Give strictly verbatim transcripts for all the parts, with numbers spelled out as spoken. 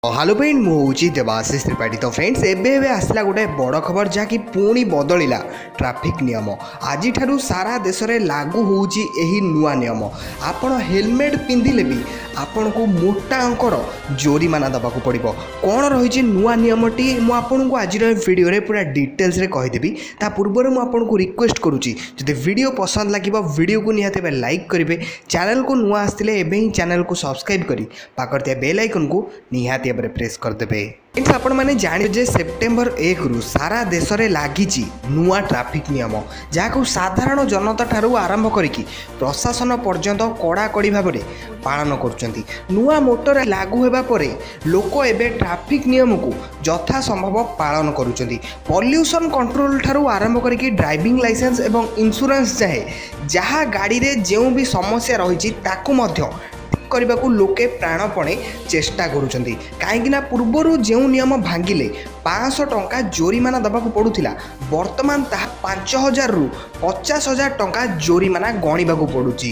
Hello friend मुझे देवाशीष त्रिपाठी। तो friends एबे एबे आसला गोटे बड़ खबर जहाँकि पुणी बदलिला ट्रैफिक नियम। आज सारा देश में लागू होउची एही नुआ नियम। आपण हेलमेट पिंधिले भी आपण को मोटा अंकर जोरिमाना दबाक पड़ो। कौन रही नुआ नियमटी मुझे आज वीडियो रे पूरा डिटेल्स रे कहीदेवी। ता पूर्व मुझे रिक्वेस्ट करुच्ची जब वीडियो पसंद लगे वीडियो को निहाते लाइक करेंगे, चैनल को नुआ आसते एवं चैनल को सब्सक्राइब करी पाकर बेल आइकन को निहाती प्रेस करदे। आपण मैंने जाने जे सेप्टेम्बर एक रु सारा देश में लगी नुआ ट्रैफिक नियम जहाँ साधारण जनता ठारू आरंभ करिकी प्रशासन पर्यंत कड़ाकड़ी भाव में पालन कर नुआ मोटर लागू होगा परे लोक एबे ट्रैफिक नियम को यथा संभव पालन करुचंती। पॉल्यूशन कंट्रोल ठारू आरंभ करिकी ड्राइविंग लाइसेंस एवं इंश्योरेंस जाए जहाँ गाड़ी रे जो भी समस्या रही ताकू मध्य करने को लोके प्राणपणे चेष्टा करुँच। कहीं पूर्वर जो नियम भांगिले पाँच टंका जोरिमाना दबाक पड़ूला वर्तमान ताहा पांच हजार रु पचास हजार टंका जोरिमाना गणिबाकू पड़ुची।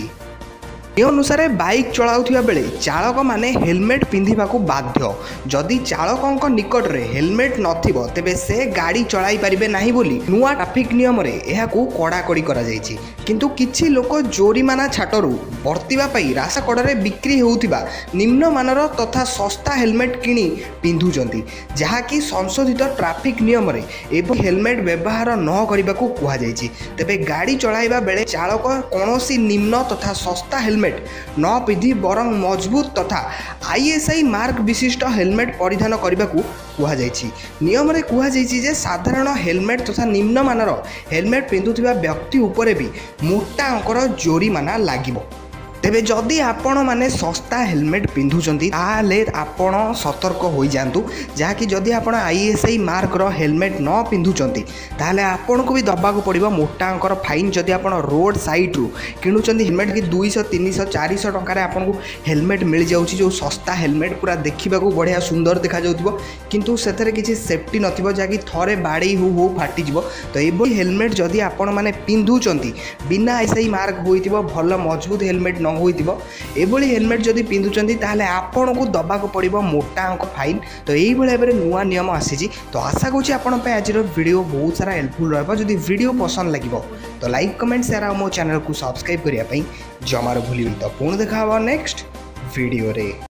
ए अनुसार बाइक चलाउथिबा बेले चालक माने हेलमेट पिंधिबा को बाध्य। जदि चालकों निकट में हेलमेट नथिबो तेबे से गाड़ी चलाई पारिबे नाही बोली नुआ ट्रैफिक नियम रे एहाकू कड़ाकड़ी करा जायछि। किंतु किछि लोक जोरिमाना छाटरू बर्तिबा पई रास्ता कड़े बिक्री होउथिबा निम्न मानर तथा सस्ता हेलमेट किणी पिंधुचंती जहाँकि संशोधित ट्रैफिक नियम रे एवं हेलमेट व्यवहार न करबाकू कुहा जायछि। तेबे गाड़ी चलाइबा बेले चालक कोनोसी निम्न तथा सस्ता हेलमेट न पिंधि बरं मजबूत तथा आईएसआई मार्क विशिष्ट हेलमेट परिधान करने को कह जायछि। नियम रे कह जायछि जे साधारण हेलमेट तथा निम्न मानर हेलमेट पिंधुथिबा व्यक्ति उपरे भी मोटा अंकर जोरिमाना लागिबो। तेबे जदि आपण माने सस्ता हेलमेट पिंधुचंती ताले आपण सतर्क हो जातु जहाँकि जदि आपण आईएसआई मार्क रो हेलमेट न पिंधुचंती ताले आपण को भी दबाक पड़ो मोटा अंकर फाइन। जदि आपण रोड साइड रु किणुचंती हेलमेट कि दुईश तीन सौ चार सौ टकर आपन को हेलमेट मिल जाउची जो सस्ता हेलमेट पूरा देखा बढ़िया सुंदर देखा जाउथिबो किंतु सेथरे किछि सेफ्टी नथिबो जहाँकि थरे बाड़ी हो हो फाटिजिवो। तो एबो हेलमेट जदि आपण माने पिंधुचंती बिना आईएसआई मार्क होइतिबो भल मजबूत हेलमेट न होइतिबो एभली हेलमेट जदि पिंधुचंती ताहले आपण को दबाक पड़ो मोटा अंक फाइन। तो यही भाव में नुआ नियम आसी। तो आशा करुँच आपण आज वीडियो बहुत सारा हेल्पफुल रहा। जदि वीडियो पसंद लगे तो लाइक कमेंट शेयर और मो चैनल को सब्सक्राइब करने जमार भूल। तो पुणी देखा नेक्स्ट वीडियो रे।